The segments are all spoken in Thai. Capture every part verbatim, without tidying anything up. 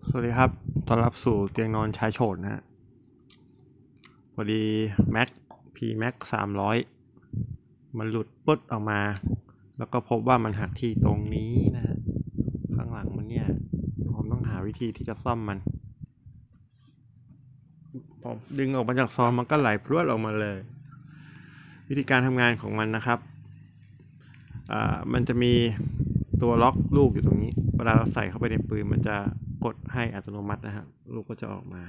สวัสดีครับต้อนรับสู่เตียงนอนชายโฉดนะฮะพอดีแม็กพีแม็กสามร้อยมันหลุดปุ๊ดออกมาแล้วก็พบว่ามันหักที่ตรงนี้นะฮะข้างหลังมันเนี่ยผมต้องหาวิธีที่จะซ่อมมันพอดึงออกมาจากซองมันก็ไหลพรวดออกมาเลยวิธีการทำงานของมันนะครับอ่ามันจะมีตัวล็อกลูกอยู่ตรงนี้เวลาเราใส่เข้าไปในปืนมันจะกดให้อัตโนมัตินะฮะลูกก็จะออกมา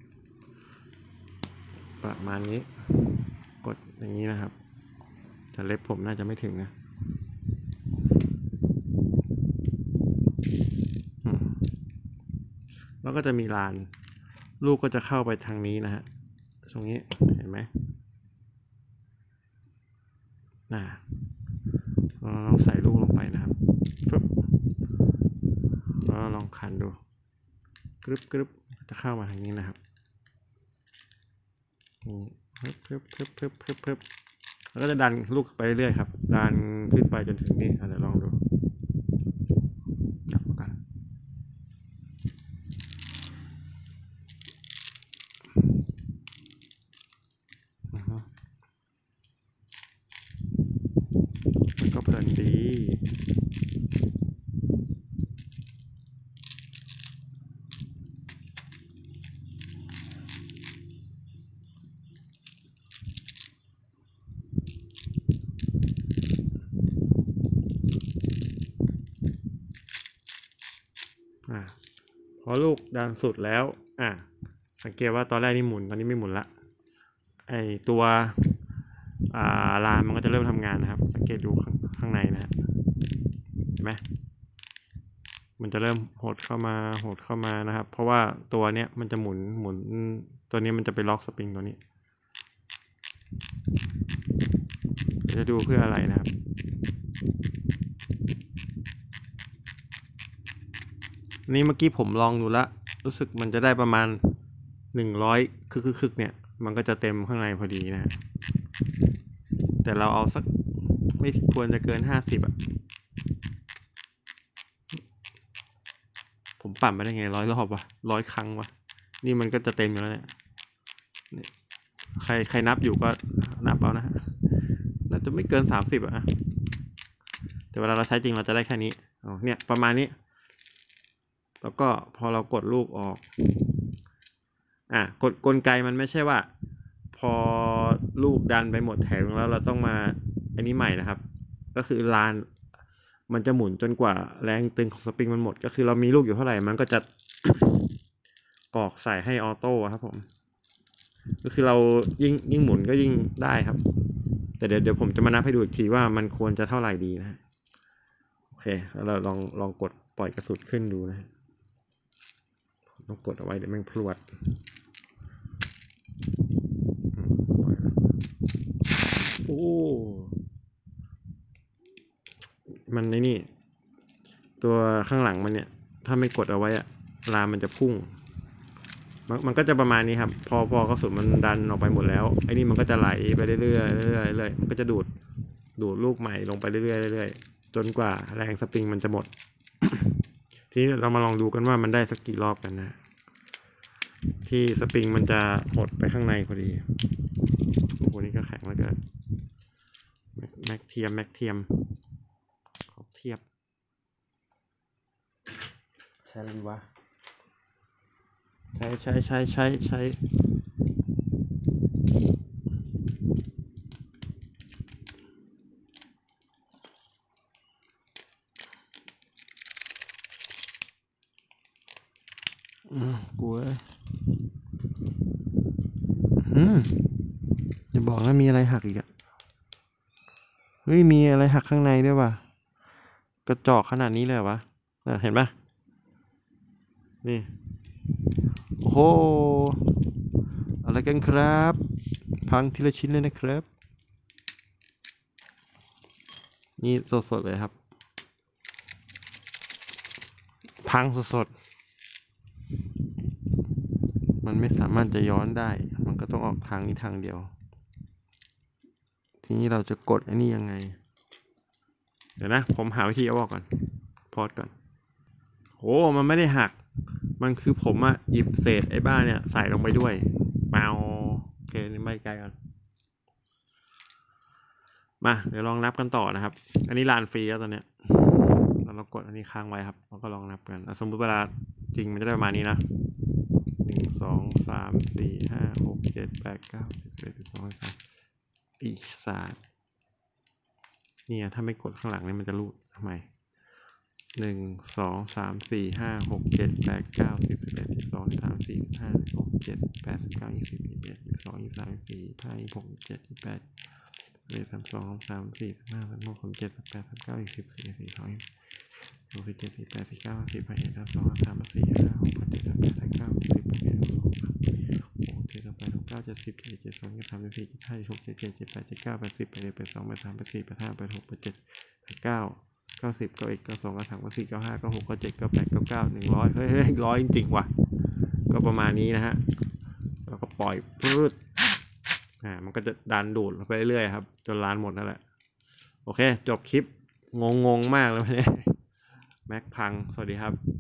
ประมาณนี้กดอย่างนี้นะครับแต่เล็บผมน่าจะไม่ถึงนะแล้วก็จะมีลานลูกก็จะเข้าไปทางนี้นะฮะตรงนี้เห็นไหมน่าลองใส่ลูกลงไปนะครับฟึบแล้วลองคันดูกรึบกรึบจะเข้ามาทางนี้นะครับพึบพึบพึบพึบพึบพึบแล้วก็จะดันลูกไปเรื่อยๆครับดันขึ้นไปจนถึงนี้เดี๋ยวลองดูจับกันก็เพลินดีอ่าพอลูกดันสุดแล้วอ่ะสังเกตว่าตอนแรกนี่หมุนตอนนี้ไม่หมุนละไอตัวอ่าลานมันก็จะเริ่มทำงานนะครับสังเกตดูข้างข้างในนะฮะเห็นไหมมันจะเริ่มหดเข้ามาหดเข้ามานะครับเพราะว่าตัวเนี้ยมันจะหมุนหมุนตัวนี้มันจะไปล็อกสปริงตัวนี้จะดูเพื่ออะไรนะครับนี่เมื่อกี้ผมลองดูละรู้สึกมันจะได้ประมาณหนึ่งร้อยคึกๆเนี่ยมันก็จะเต็มข้างในพอดีนะแต่เราเอาสักไม่ควรจะเกินห้าสิบอ่ะผมปั่นไปได้ไงร้อยรอบวะร้อยครั้งวะนี่มันก็จะเต็มอยู่แล้วเนี่ยใครใครนับอยู่ก็นับเอานะน่าจะไม่เกินสามสิบอ่ะแต่เวลาเราใช้จริงเราจะได้แค่นี้อ๋อเนี่ยประมาณนี้แล้วก็พอเรากดลูกออกอ่ะกดกลไกมันไม่ใช่ว่าพอลูกดันไปหมดแถวแล้วเราต้องมาอันนี้ใหม่นะครับก็คือลานมันจะหมุนจนกว่าแรงตึงของสปริงมันหมดก็คือเรามีลูกอยู่เท่าไหร่มันก็จะกรอกใส่ให้ออโต้ครับผมก็คือเรายิ่งยิ่งหมุนก็ยิ่งได้ครับแต่เดี๋ยวเดี๋ยวผมจะมานับให้ดูอีกทีว่ามันควรจะเท่าไหร่ดีนะโอเคแล้วเราลองลองกดปล่อยกระสุนขึ้นดูนะต้องกดเอาไว้เดี๋ยวมันพรวดโอ้มันในนี่ตัวข้างหลังมันเนี่ยถ้าไม่กดเอาไว้อะลามมันจะพุ่งมันก็จะประมาณนี้ครับพอพอกระสุนมันดันออกไปหมดแล้วไอ้นี่มันก็จะไหลไปเรื่อยๆเรื่อยๆเลยมันก็จะดูดดูดลูกใหม่ลงไปเรื่อยๆเรื่อยๆจนกว่าแรงสปริงมันจะหมด ทีนี้เรามาลองดูกันว่ามันได้สักกี่รอบกันนะที่สปริงมันจะหดไปข้างในพอดีโอ้โหนี่ก็แข็งแล้วเกินแม็กเทียมแม็กเทียมขอเทียบใช่แล้ววะใช้ใช้ใช้ใช้ใช้อืมกูเอ้ยอืมจะบอกว่ามีอะไรหักอีกอะเฮ้ยมีอะไรหักข้างในด้วยว่ะกระจอกขนาดนี้เลยวะเห็นปะนี่โอ้โหอะไรกันครับพังทีละชิ้นเลยนะครับนี่สดๆเลยครับพังสดๆมันไม่สามารถจะย้อนได้มันก็ต้องออกทางนี้ทางเดียวทีนี้เราจะกดอันนี้ยังไงเดี๋ยวนะผมหาวิธีเอาออกก่อนพอดก่อนโอ้มันไม่ได้หักมันคือผมอะหยิบเศษไอ้บ้านเนี่ยใส่ลงไปด้วยเมาโอเคนี่ไม่ไกลกันมาเดี๋ยวลองนับกันต่อนะครับอันนี้ลานฟรีแล้วตอนเนี้ยเรากดอันนี้ค้างไว้ครับเราก็ลองนับกันสมมติเวลาจริงมันจะได้ประมาณนี้นะหนึ่งสองสามสี่ห้าหกเจ็ดแปดเก้าสิบสิบเอ็ดสิบสองสิบสามอีสานเนี่ยถ้าไม่กดข้างหลังเนี่ยมันจะรูดทำไมหนึ่งสองสามสี่ห้าหกเจ็ดแปดเก้าสิบสิบเอ็ดสิบสองสิบสามสี่สิบห้าสิบหกสิบเจ็ดสิบแปดสิบเก้ายี่สิบยี่สิบเอ็ดยี่สิบสองยี่สิบสามยี่สิบสี่ยี่สิบห้ายี่สิบหกยี่สิบเจ็ดยี่สิบแปดยี่สิบสามสองสามสี่สิบห้าสิบหกสิบเจ็ดสิบแปดสิบเก้ายี่สิบสี่สิบสองหกสิบเจ็ดสิบแปดสิบเก้าสิบสิบเอ็ดสิบสองสิบสามสิบสี่สิบห้าหกสิบเจ็ดสิบแปดสิบเก้าสิบสิบเอ็ดสิบสองหกเจ็ดสิบแปดสิบเก้าเจ็ดสิบเจ็ดเจ็ดสองเจ็ดสามเจ็ดสี่เจ็ดห้าเจ็ดหกเจ็ดเจ็ดเจ็ดแปดเจ็ดเก้าแปดสิบแปดเอ็ดแปดสองแปดสามแปดสี่แปดห้าแปดหกแปดเจ็ดแปดเก้าเก้าสิบเก้าเอ็ดเก้าสองเก้าสามเก้าสี่เก้าห้าเก้าหกเก้าเจ็ดเก้าแปดเก้าเก้าหนึ่งร้อยเฮ้ยเฮ้ยร้อยจริงๆว่ะก็ประมาณนี้นะฮะแล้วก็ปล่อยพืดอ่ามันก็จะดันดูดไปเรื่อยๆครับจนล้านหมดนั่นแหละโอเคจบคลิปงงๆมากเลยวันนี้แม็กพังสวัสดีครับ